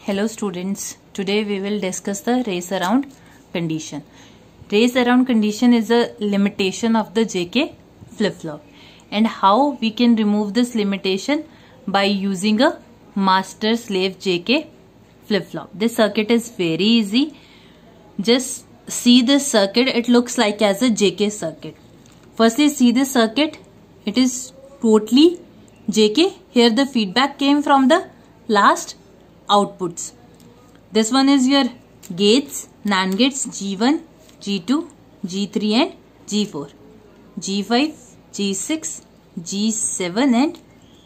Hello students, today we will discuss the race around condition. Race around condition is a limitation of the JK flip-flop and how we can remove this limitation by using a master slave JK flip-flop. This circuit is very easy. Just see this circuit, it looks like as a JK circuit. Firstly see this circuit, it is totally JK. Here the feedback came from the last outputs. This one is your gates, NAND gates G1, G2, G3 and G4, G5, G6, G7 and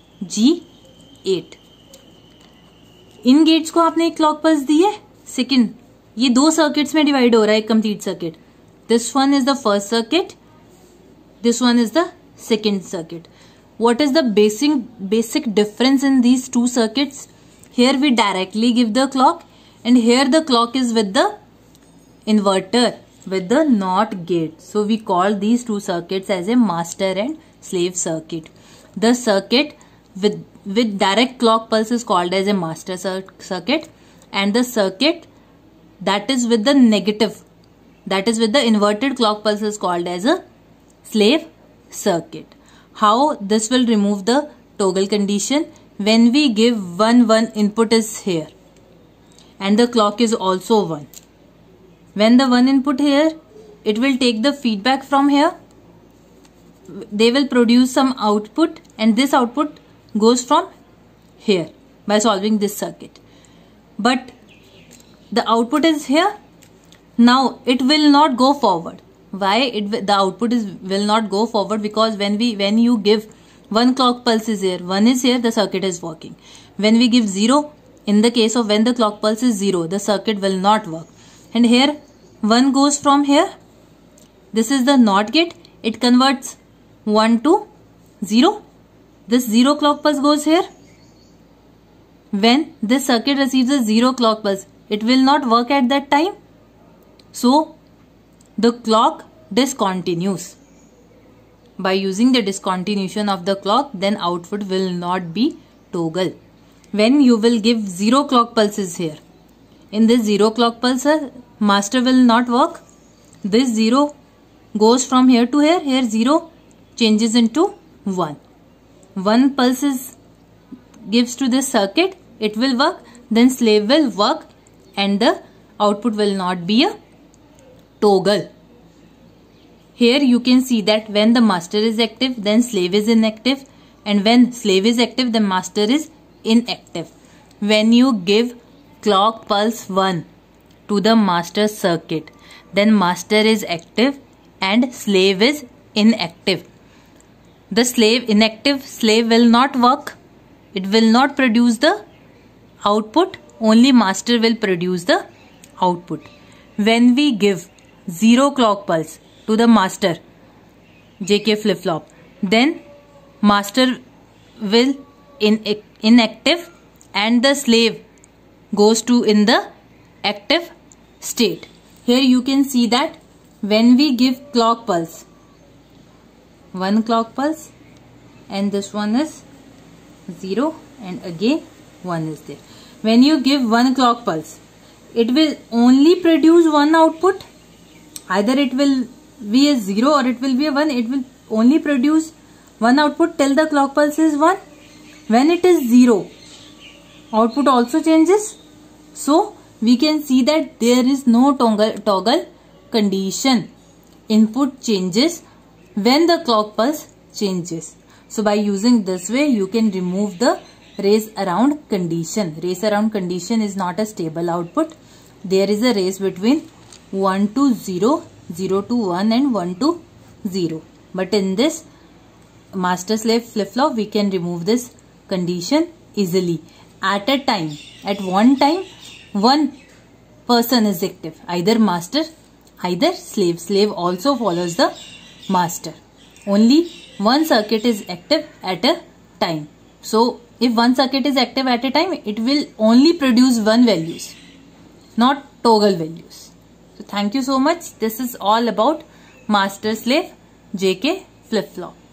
G8. इन gates को आपने एक clock pulse दी है. Second, ये दो circuits में divide हो रहा है complete circuit. This one is the first circuit, this one is the second circuit. What is the basic difference in these two circuits? Here we directly give the clock and here the clock is with the inverter, with the NOT gate. So we call these two circuits as a master and slave circuit. The circuit with direct clock pulse is called as a master circuit, and the circuit that is with the negative, that is with the inverted clock pulse is called as a slave circuit. How this will remove the toggle condition? When we give 1 input is here and the clock is also 1. When the 1 input here, it will take the feedback from here. They will produce some output and this output goes from here by solving this circuit. But the output is here. Now it will not go forward. Why the output will not go forward? Because when you give one clock pulse is here, one is here, the circuit is working. When we give 0, in the case of when the clock pulse is 0, the circuit will not work. And here 1 goes from here. This is the NOT gate. It converts 1 to 0. This 0 clock pulse goes here. When this circuit receives a 0 clock pulse, it will not work at that time. So the clock discontinues. By using the discontinuation of the clock, then output will not be toggle. When you will give 0 clock pulses here, in this 0 clock pulse, master will not work. This 0 goes from here to here. Here 0 changes into 1. 1 pulse gives to this circuit, it will work. Then slave will work and the output will not be a toggle. Here you can see that when the master is active, then slave is inactive, and when slave is active, the master is inactive. When you give clock pulse 1 to the master circuit, then master is active and slave is inactive. The inactive slave will not work. It will not produce the output. Only master will produce the output. When we give 0 clock pulse to the master JK flip flop, then master will inactive and the slave goes to in the active state. Here you can see that when we give clock pulse, 1 clock pulse and this one is 0 and again 1 is there. When you give 1 clock pulse, it will only produce one output. Either it will be a 0 or it will be a 1. It will only produce one output till the clock pulse is 1. When it is 0, output also changes. So we can see that there is no toggle condition. Input changes when the clock pulse changes. So by using this way, you can remove the race around condition. Race around condition is not a stable output. There is a race between 1 to 0, 0 to 1 and 1 to 0. But in this master slave flip flop, we can remove this condition easily. At a time, at one time, one person is active. Either master, either slave. Slave also follows the master. Only one circuit is active at a time. So if one circuit is active at a time, it will only produce one values, not toggle values. So thank you so much. This is all about master slave JK flip flop.